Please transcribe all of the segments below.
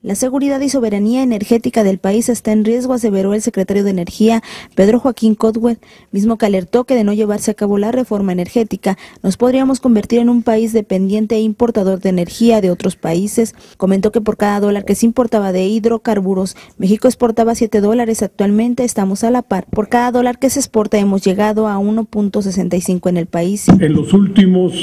La seguridad y soberanía energética del país está en riesgo, aseveró el secretario de Energía, Pedro Joaquín Codwell, mismo que alertó que de no llevarse a cabo la reforma energética, nos podríamos convertir en un país dependiente e importador de energía de otros países. Comentó que por cada dólar que se importaba de hidrocarburos, México exportaba $7. Actualmente estamos a la par. Por cada dólar que se exporta hemos llegado a 1.65 en el país. En los últimos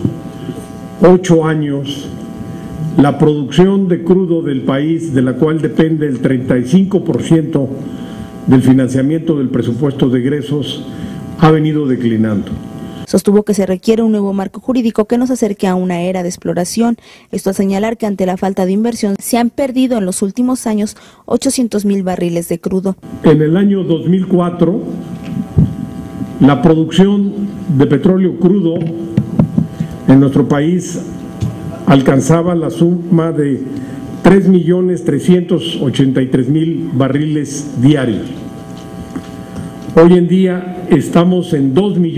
8 años, la producción de crudo del país, de la cual depende el 35% del financiamiento del presupuesto de egresos, ha venido declinando. Sostuvo que se requiere un nuevo marco jurídico que nos acerque a una era de exploración. Esto a señalar que ante la falta de inversión se han perdido en los últimos años 800,000 barriles de crudo. En el año 2004, la producción de petróleo crudo en nuestro país alcanzaba la suma de 3.383.000 barriles diarios. Hoy en día estamos en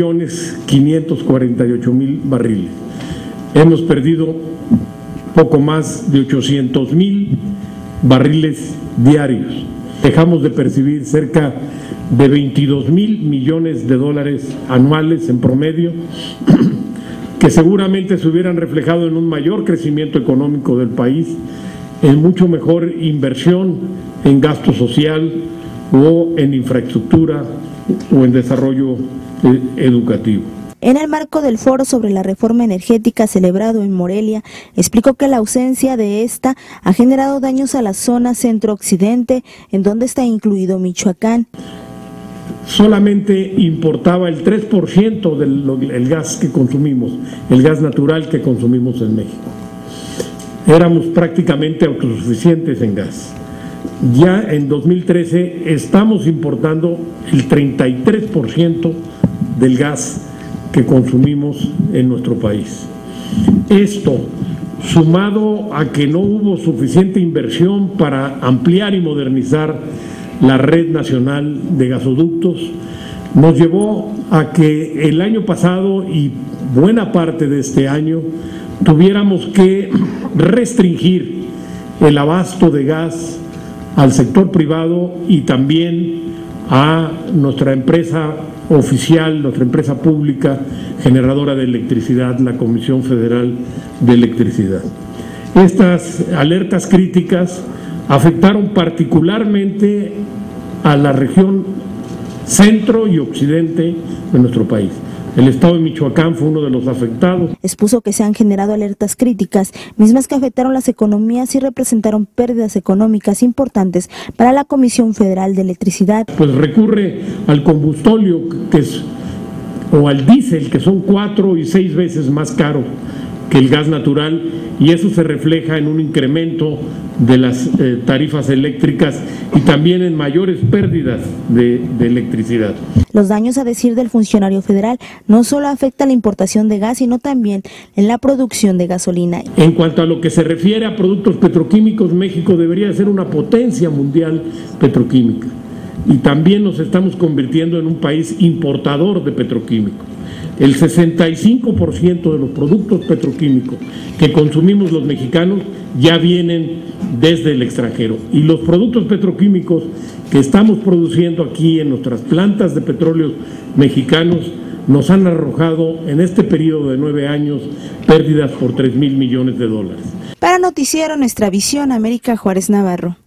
2.548.000 barriles. Hemos perdido poco más de 800.000 barriles diarios. Dejamos de percibir cerca de 22.000 millones de dólares anuales en promedio, que seguramente se hubieran reflejado en un mayor crecimiento económico del país, en mucho mejor inversión en gasto social o en infraestructura o en desarrollo educativo. En el marco del foro sobre la reforma energética celebrado en Morelia, explicó que la ausencia de esta ha generado daños a la zona centro-occidente, en donde está incluido Michoacán. Solamente importaba el 3% del gas que consumimos, el gas natural que consumimos en México. Éramos prácticamente autosuficientes en gas. Ya en 2013 estamos importando el 33% del gas que consumimos en nuestro país. Esto, sumado a que no hubo suficiente inversión para ampliar y modernizar la red nacional de gasoductos, nos llevó a que el año pasado y buena parte de este año tuviéramos que restringir el abasto de gas al sector privado y también a nuestra empresa oficial, nuestra empresa pública generadora de electricidad, la Comisión Federal de Electricidad. Estas alertas críticas afectaron particularmente a la región centro y occidente de nuestro país. El estado de Michoacán fue uno de los afectados. Expuso que se han generado alertas críticas, mismas que afectaron las economías y representaron pérdidas económicas importantes para la Comisión Federal de Electricidad. Pues recurre al combustóleo o al diésel, que son 4 y 6 veces más caro que el gas natural, y eso se refleja en un incremento de las tarifas eléctricas y también en mayores pérdidas de electricidad. Los daños, a decir del funcionario federal, no solo afectan la importación de gas, sino también en la producción de gasolina. En cuanto a lo que se refiere a productos petroquímicos, México debería ser una potencia mundial petroquímica, y también nos estamos convirtiendo en un país importador de petroquímicos. El 65% de los productos petroquímicos que consumimos los mexicanos ya vienen desde el extranjero, y los productos petroquímicos que estamos produciendo aquí en nuestras plantas de petróleos mexicanos nos han arrojado en este periodo de 9 años pérdidas por 3,000 millones de dólares. Para Noticiero Nuestra Visión, América Juárez Navarro.